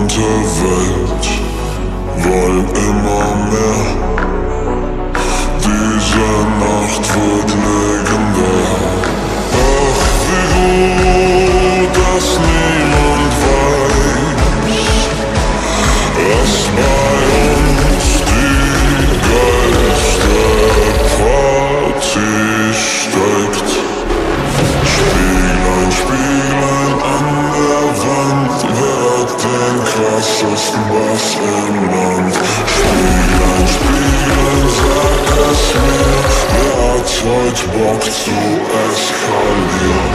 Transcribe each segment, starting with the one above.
Welt wollen immer mehr. Diese Nacht wird legendär. Ach, wie gut, dass niemand weiß, was bei uns die geilste Party steckt. Spieglein, Spieglein an der Wand, wer hat den krassesten Bass im Land? Spieglein, Spieglein, sag es mir, wer hat heute Bock zu eskalieren?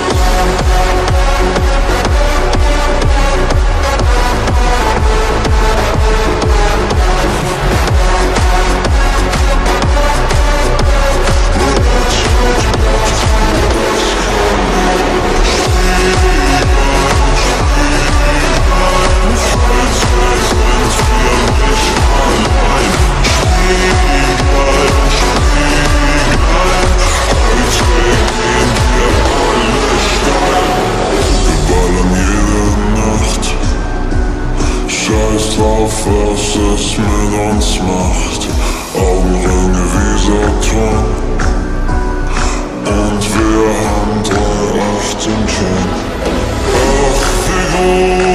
Scheiß drauf, was es mit uns macht. Augenringe wie Saturn und wir haben 3,8 im Kern. Ach, wie gut.